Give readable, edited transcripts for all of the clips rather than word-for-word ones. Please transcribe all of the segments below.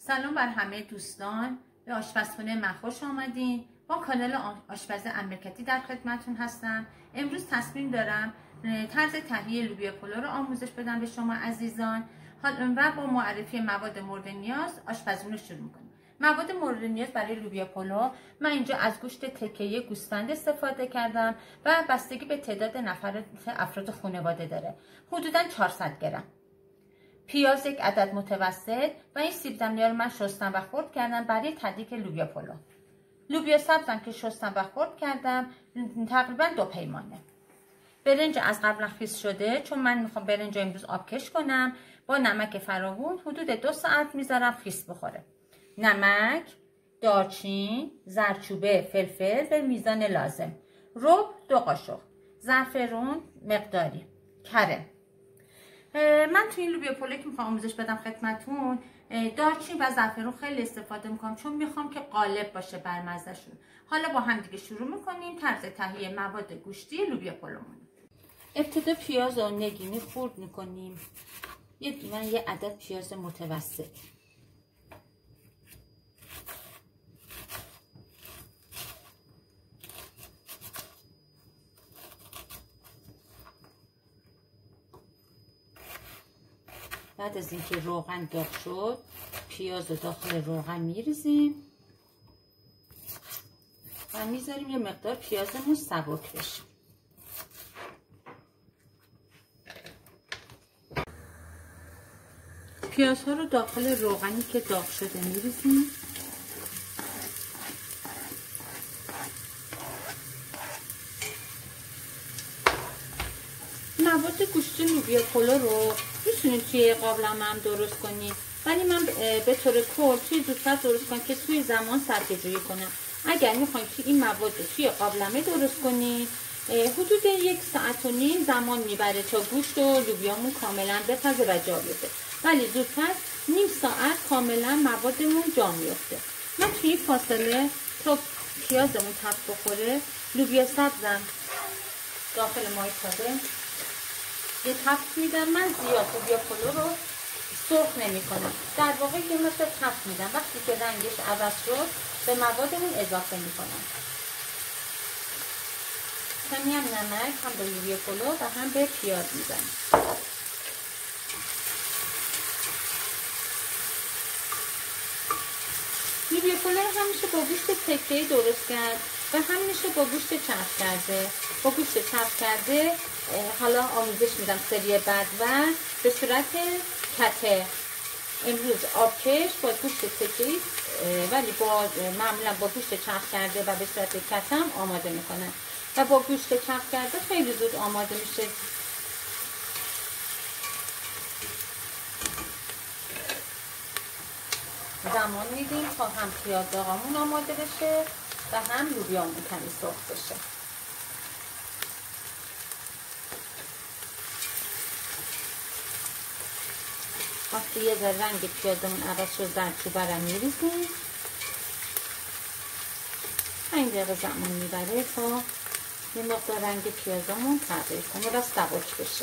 سلام بر همه دوستان، به آشپزخونه من خوش آمدین. با کانال آشپز امرکتی در خدمتتون هستم. امروز تصمیم دارم طرز تهیه لوبیا پلو رو آموزش بدم به شما عزیزان. و با معرفی مواد مورد نیاز آشپزی رو شروع می‌کنیم. مواد مورد نیاز برای لوبیا پلو من اینجا از گوشت تکه‌ای گوسفند استفاده کردم و بستگی به تعداد افراد خانواده داره. حدوداً 400 گرم. پیاز یک عدد متوسط و این سیب زمینی رو من شستم و خرد کردم برای تدریک لوبیا پلو. لوبیا سبزم که شستم و خرد کردم تقریبا 2 پیمانه. برنج از قبل خیس شده چون من میخوام برنج امروز آبکش کنم. با نمک فراوون حدود 2 ساعت میذارم خیس بخوره. نمک، دارچین، زردچوبه، فلفل به میزان لازم. رب 2 قاشق. زعفرون مقداری. کره. من توی این لوبیا پلو که میخوام آموزش بدم خدمتون دارچین و زعفرون خیلی استفاده میکنم چون میخوام که غالب باشه بر مزه‌شون. حالا با هم دیگه شروع میکنیم طرز تهیه مواد گوشتی لوبیا پلومون. ابتدا پیاز رو نگینی خرد میکنیم. یه عدد پیاز متوسط. بعد از اینکه روغن داغ شد پیاز رو داخل روغن میریزیم و میذاریم یه مقدار پیازمون سبک بشه. پیازها رو داخل روغنی که داغ شده میریزیم. مواد گوشت لوبیا پلو رو میتونید توی قابلمه هم درست کنید، ولی من به طور کل توی زودتر درست کنم که توی زمان صرفه‌جویی کنم. اگر میخواید که این مواد رو توی قابلمه درست کنید حدود 1.5 ساعت زمان میبره تا گوشت و لوبیامون کاملا بپزه و جا بیفته، ولی زودتر نیم ساعت کاملا موادمون جا میفته. من توی این فاصله تا پیازمون تفت بخوره لوبیا سبزم داخل مای ساده یه تفت میدم. من زیاد لوبیا پلو رو سرخ نمی کنم، در واقع یه مقدار تفت میدم. وقتی که رنگش عوض شد به موادمون اضافه میکنم. کمی هم نمک هم به لوبیا پلو و هم به پیاز میزنم. لوبیا پلو همیشه با گوشت تکه‌ای درست کرد و همیشه با گوشت چرخ کرده. با گوشت چرخ کرده حالا آموزش میدم سری بعد و به صورت کته. امروز آبکش با گوشت تکه‌ای ولی معمولا با گوشت چرخ کرده و به صورت کته هم آماده میکنم و با گوشت چرخ کرده خیلی زود آماده میشه. زمان میدیم تا هم پیاز داغمون آماده بشه و هم لوبیامون کمی سرخ بشه. وقتی یه ذره رنگ پیازمون عوض شد زردچوبه رو میریزیم. 5 دقیقه زمان میبره تا یه مقدار رنگ پیازمون تغییر کنه و سبک بشه.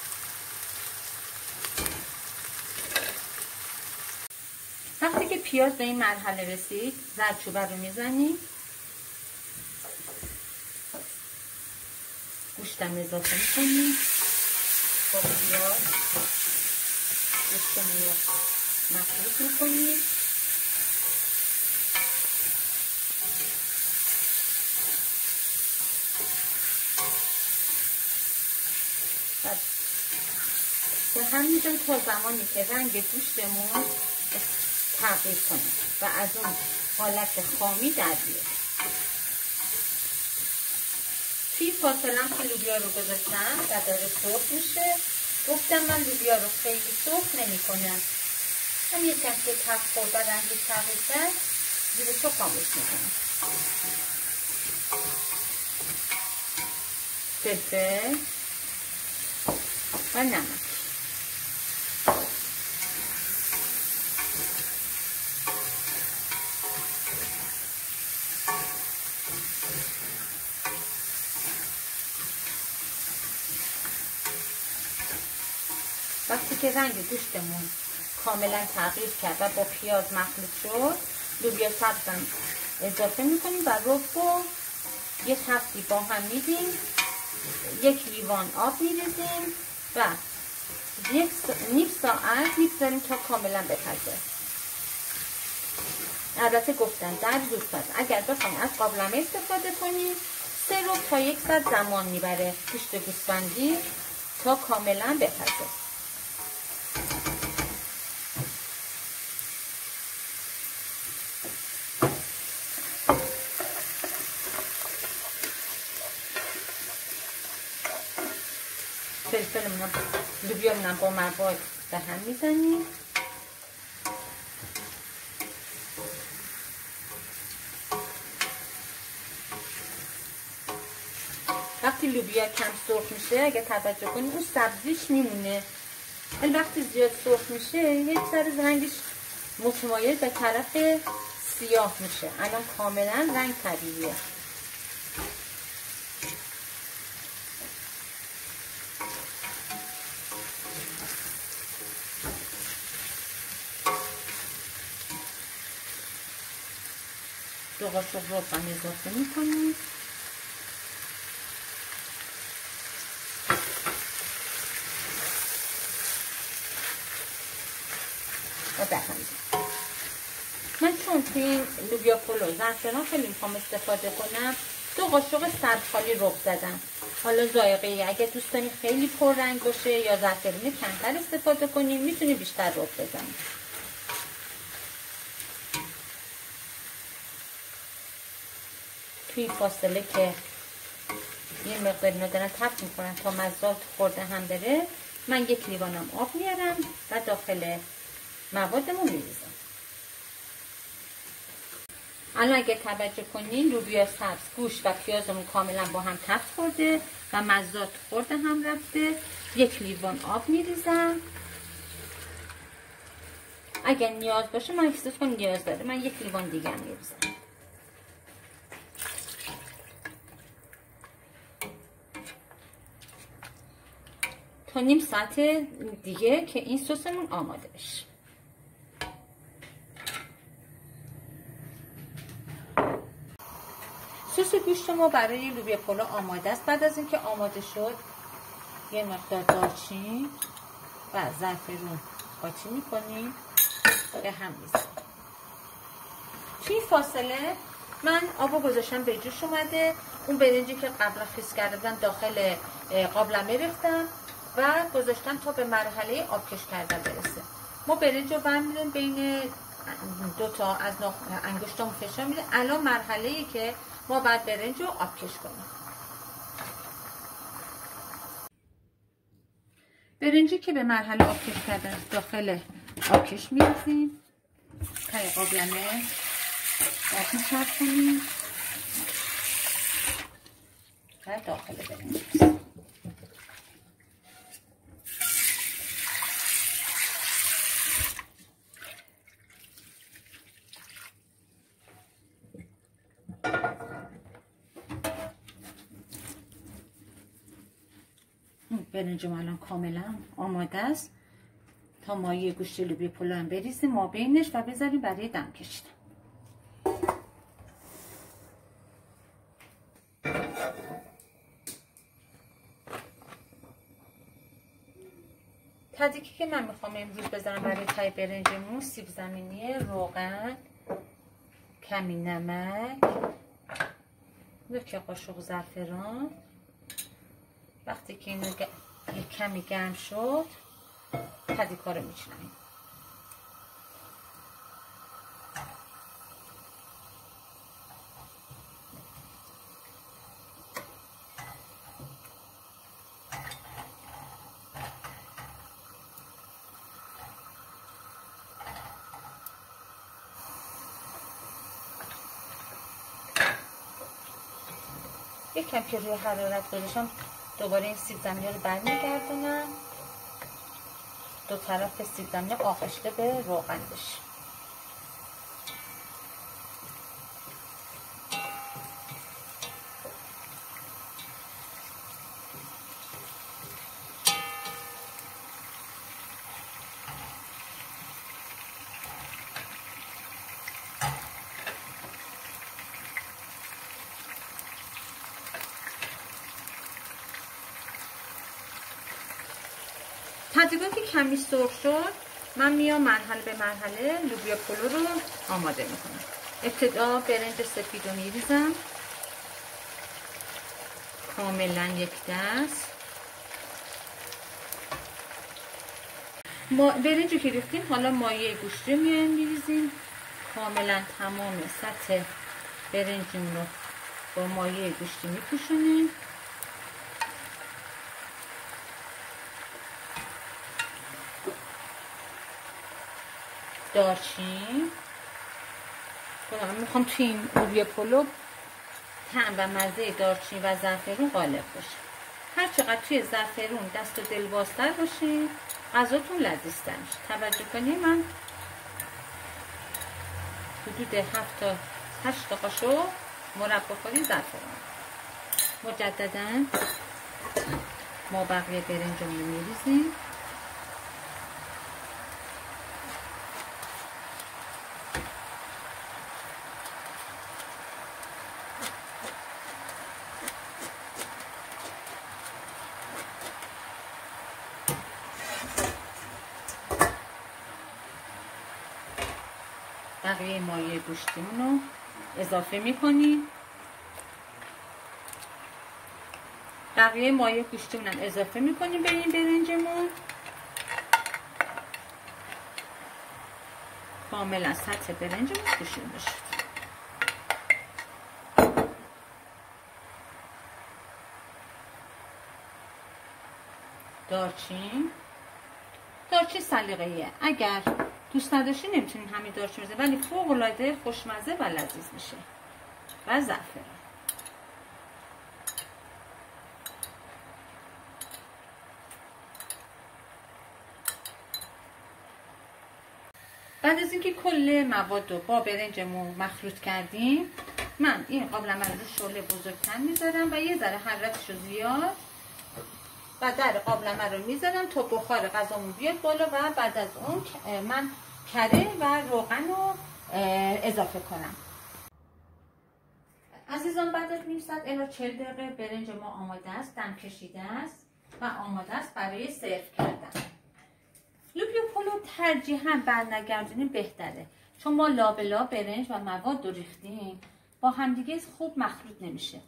وقتی که پیاز به این مرحله رسید زردچوبه رو میزنیم. گوشتم اضافه میکنیم. با پیاز گوشتمون رو مخلوط میکنیم. به همینجا تا زمانی که رنگ گوشتمون تغییر کنه و از اون حالت خامی در بیاد. توی فاصله هم که لوبیا رو گذاشتم و داره سرخ میشه گفتم من لوبیا رو خیلی سرخ نمی کنم. هم یک کم که تفت خورد و رنگی تغییر کرد زیرش رو خاموش میکنم. فلفل و نمک. وقتی که رنگ گوشتمون کاملا تغییر کرد و با پیاز مخلوط شد، لوبیا سبزم اضافه میکنیم و رب یه تفتی با هم میدیم. 1 لیوان آب میریزیم و نیم ساعت میگذاریم تا کاملا بپزه. البته گفتم در زودتر اگر بخوایم از قابلمه استفاده کنیم 3 تا 1 ساعت زمان میبره گوشت گوسفندی تا کاملا بپزه. فلفلمون لوبیامون با مواد به هم میزنیم. وقتی لوبیا کم سرخ میشه اگه توجه کنید اون سبزیش میمونه، ولی وقتی زیاد سرخ میشه یک ذره رنگش متمایل به طرف سیاه میشه. الان کاملا رنگ طبیعیه. دو قاشق رب هم اضافه میکنیم. و من چون توی این لوبیا پلو زعفران خیلی میخوام استفاده کنم 2 قاشق سرخالی رب زدم. حالا ذائقه اگه دوست دارین خیلی پررنگ باشه یا زعفرون کمتر استفاده کنیم میتونید بیشتر رب بزنید. توی فاصله که یه مقدار اینا دارن تفت میکنن تا مزات خورده هم بره من 1 لیوانم آب میارم و داخل موادمون میریزم. الان اگه توجه کنین لوبیا سبز، گوشت و پیازمون کاملا با هم تفت خورده و مزات خورده هم رفته. 1 لیوان آب میریزم. اگه نیاز باشه من احساس کنم نیاز داره من 1 لیوان دیگه هم میریزم. تا نیم ساعت دیگه که این سسمون آماده بشه. سس گوشت ما برای لوبیا پلو آماده است. بعد از اینکه آماده شد یه مقدار دارچین و زعفرون قاچی میکنیم به هم میزنیم. توی فاصله من آبو گذاشتم به جوش اومده. اون برنجی که قبلا خیس کرده بودم داخل قابلمه ریختم و گذاشتم تا به مرحله آبکش کردن برسه. ما برنج رو برمی‌داریم بین 2 تا از انگشتامون فشار میده. الان مرحله‌ای که ما بعد برنج رو آبکش کنیم. برنجی که به مرحله آبکش کردن داخل آبکش می‌ریزیم. تای قابلمه آب می‌چرخونیم و داخل برنج برنجم الان کاملا آماده است تا مایه گوشت لوبیا پلو هم بریزیم ما بینش و بذاریم برای دم کشیدن. تدیکی که من میخوام امروز بذارم برای تای برنجمون سیب زمینی، روغن، کمی نمک، 1 قاشق زعفران. وقتی که اینو کمی گرم شد تدیکا رو میچینیم. یک کم که روی حرارت گذاشتم دوباره این سیب زمینی رو برمیگردونم 2 طرف سیب زمینی آغشته به روغن بشه. تا که کمی سرخ شد من میام مرحله به مرحله لوبیا پلو رو آماده میکنم. ابتدا برنج سفید رو میریزم کاملا یک دست. برنجی که ریختیم حالا مایه گوشت رو میریزیم کاملا تمام سطح برنجمون رو با مایه گوشتی میپوشونیم. دارچین میخوام توی این لوبیا پلو طعم و مزه دارچین و زعفرون غالب باشه. هر چقدر توی زعفرون دست و دل بازتر باشید غذاتون لذیذتر میشه. توجه کنید من حدود 7 تا 8 تا قاشق مربا خالی زعفرون. مجددا ما بقیه برنجمون رو میریزیم. بقیه مایه گوشتیمون رو اضافه میکنیم. بقیه مایه گوشتیمون هم اضافه میکنیم به این برنجمون. کاملا سطح برنجمون پوشونده شد. دارچین سلیقه‌ایه. اگر دوست نداشتین نمیتونین همین دارچین بزنید ولی فوق العاده خوشمزه و لذیذ میشه. و زعفران. بعد از اینکه کل مواد رو با برنجمون مخلوط کردیم من این قابلمه رو شعله بزرگتر میذارم و یه ذره حرارتش رو زیاد و در قابلمه رو میذارم تا بخار غذامون بیاد بالا و بعد از اون من کره و روغن رو اضافه کنم. عزیزان بعد از نیم ساعت الی 40 دقیقه برنج ما آماده است، دم کشیده است و آماده است برای سرو کردن. لوبیا پلو ترجیحاً برنگردونی بهتره چون ما لابلا برنج و مواد رو ریختیم با همدیگه خوب مخلوط نمیشه.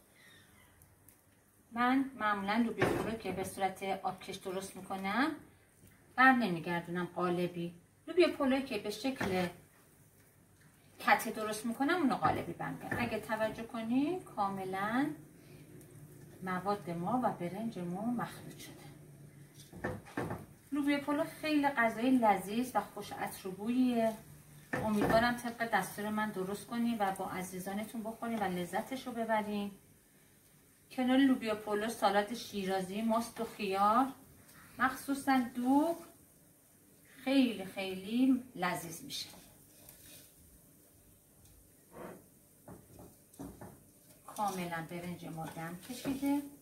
من معمولا لوبیا پلو که به صورت آبکش درست میکنم بر نمیگردونم قالبی. لوبیا پلو که به شکل کته درست میکنم اونو قالبی برمیگردم. اگه توجه کنید کاملا مواد ما و برنج ما مخلوط شده. لوبیا پلو خیلی غذای لذیذ و خوش عطر و بوییه. امیدوارم طبق دستور من درست کنید و با عزیزانتون بخورید و لذتش رو ببرید. کنار لوبیا پلو سالاد شیرازی، ماست و خیار، مخصوصا دوغ خیلی خیلی لذیذ میشه. کاملا برنج ما دم کشیده.